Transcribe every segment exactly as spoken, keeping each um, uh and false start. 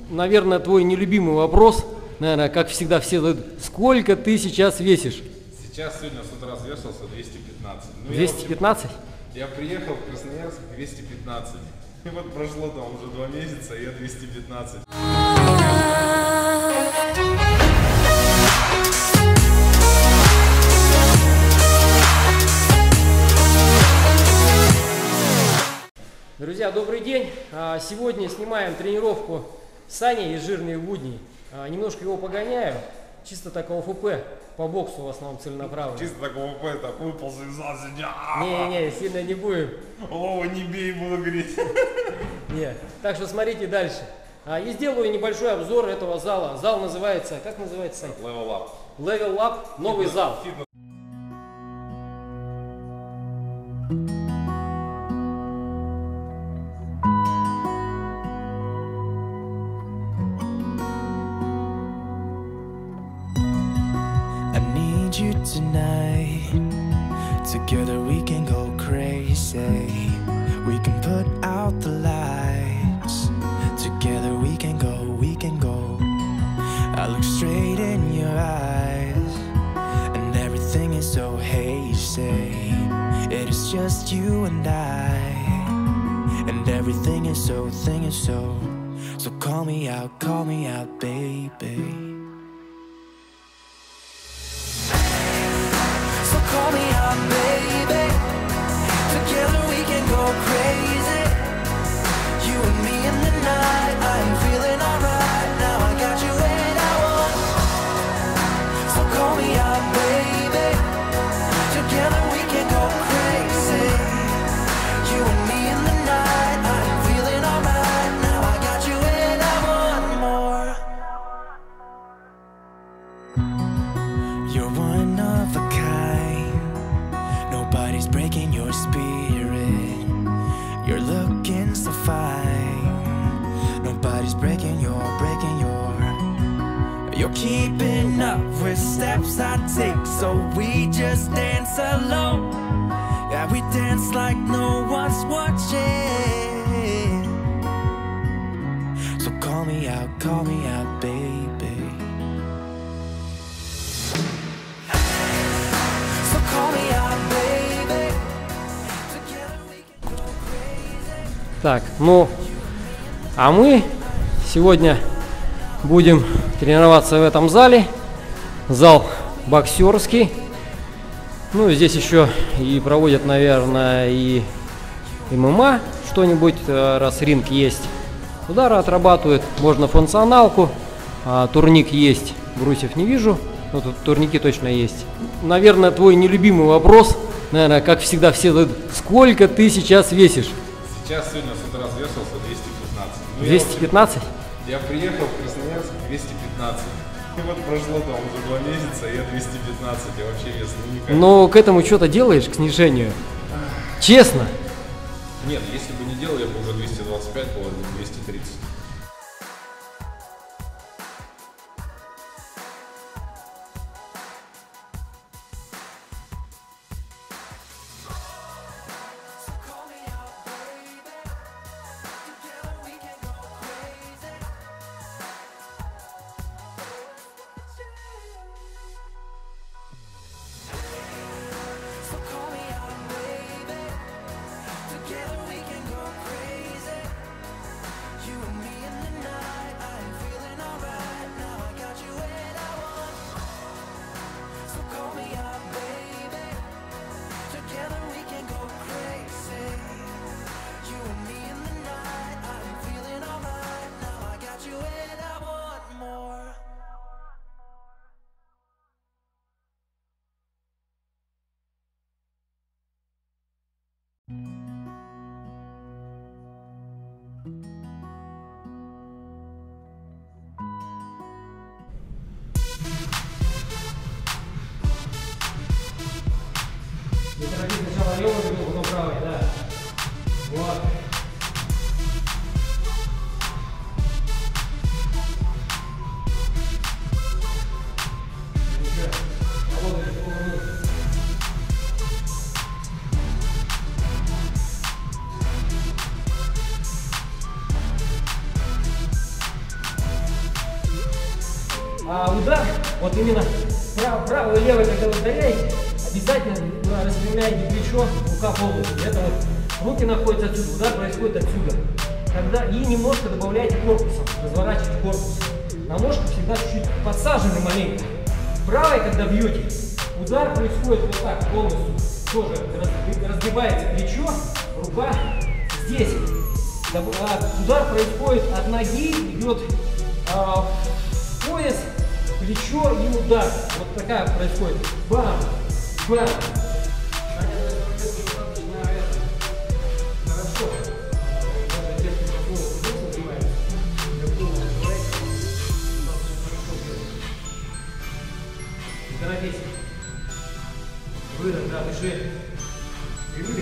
наверное, твой нелюбимый вопрос, наверное, как всегда все задают, сколько ты сейчас весишь? Сейчас сегодня с утра весился двести пятнадцать. Ну, двести пятнадцать? Я, я приехал в Красноярск двести пятнадцать. И вот прошло там уже два месяца, и я двести пятнадцать. Друзья, добрый день! Сегодня снимаем тренировку с Саней из «Жирные будни». Немножко его погоняю, чисто так ОФП, по боксу в основном целенаправленно. Чисто так ОФП, так выполз из зала. Не-не-не, сильно не будем. Лова не бей, буду греть. Не. Так что смотрите дальше. И сделаю небольшой обзор этого зала. Зал называется, как называется, Сань? Level Up. Level Up, новый зал. You tonight, together we can go crazy. We can put out the lights. Together we can go, we can go. I look straight in your eyes, and everything is so hazy. It is just you and I, and everything is so, thing is so. So call me out, call me out, baby. Call me out, baby. Together we can go crazy. You and me in the night. I'm feeling alright. Now I got you and I want. So call me out, baby. Together we can go crazy. You and me in the night. I'm feeling alright. Now I got you and I want more. You're one of a kind. Nobody's breaking your spirit. You're looking so fine. Nobody's breaking your, breaking your. You're keeping up with steps I take, so we just dance alone. Yeah, we dance like no one's watching. So call me out, call me out, baby. So call me out, baby. Together we can go crazy. Так, ну, а мы сегодня будем тренироваться в этом зале. Зал боксерский. Ну, здесь еще и проводят, наверное, и ММА что-нибудь, раз ринг есть. Удары отрабатывают, можно функционалку. А, турник есть, брусьев не вижу. Ну, тут турники точно есть. Наверное, твой нелюбимый вопрос, наверное, как всегда все задают, сколько ты сейчас весишь? Сейчас сегодня с утра весился двести пятнадцать. Ну, двести пятнадцать? Я, я приехал в Красноярск двести пятнадцать. И вот прошло там уже два месяца, и я двести пятнадцать. Я вообще вес ну никак. Но к этому что-то делаешь, к снижению? Честно? Нет, если бы не делал, я бы уже двести двадцать пять был, двести тридцать. So call me out, baby. Together we can go crazy. You and me А удар, вот именно прав, правой и левой, когда вы ударяете, обязательно распрямляете плечо, рука полностью. Это вот руки находятся отсюда, удар происходит отсюда. Когда и немножко добавляете корпусом, разворачиваете корпус. На ножку всегда чуть-чуть подсаженный маленько. Правой, когда бьете, удар происходит вот так полностью. Тоже разгибается плечо, рука здесь. Удар происходит от ноги, идет а, в пояс, плечо и удар. Вот такая происходит. Бам! Бам! Хорошо. Торопись. Выдох, да, дыши. И выдох.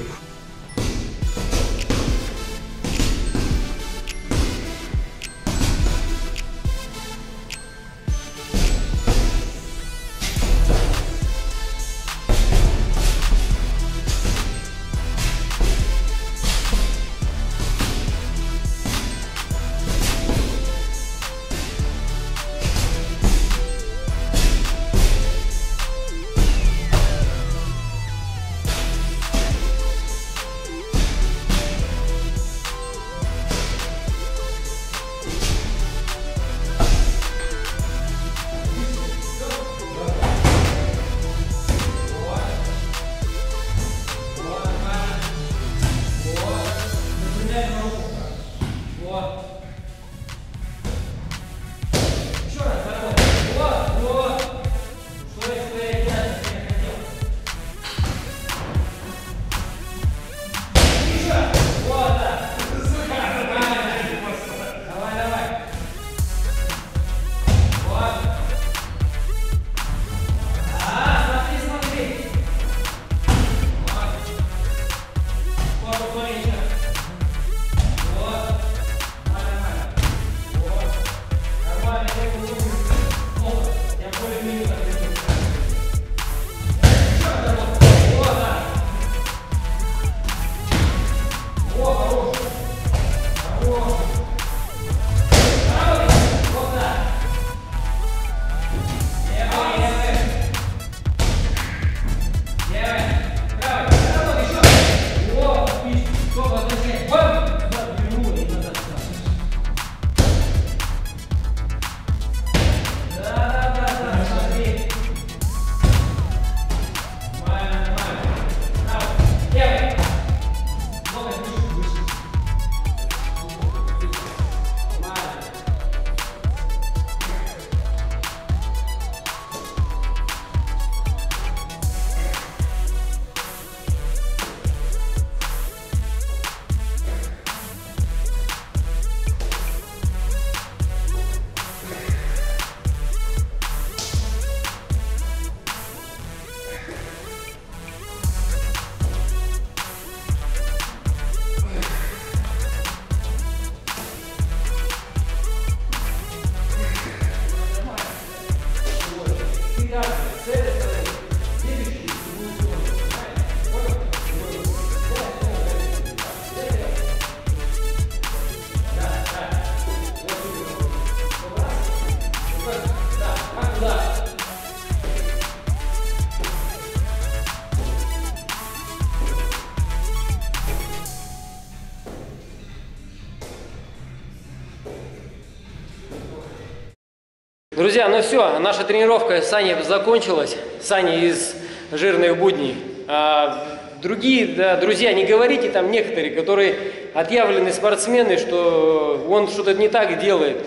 Друзья, ну все, наша тренировка с Саней закончилась. Саня из «Жирных будней». А другие, да, друзья, не говорите там некоторые, которые отъявленные спортсмены, что он что-то не так делает.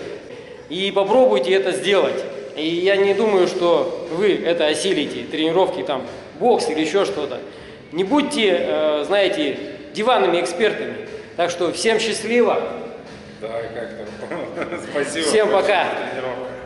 И попробуйте это сделать. И я не думаю, что вы это осилите. Тренировки там, бокс или еще что-то. Не будьте, э, знаете, диванными экспертами. Так что всем счастливо. Да, как-то. Спасибо. Всем пока. Тренировка.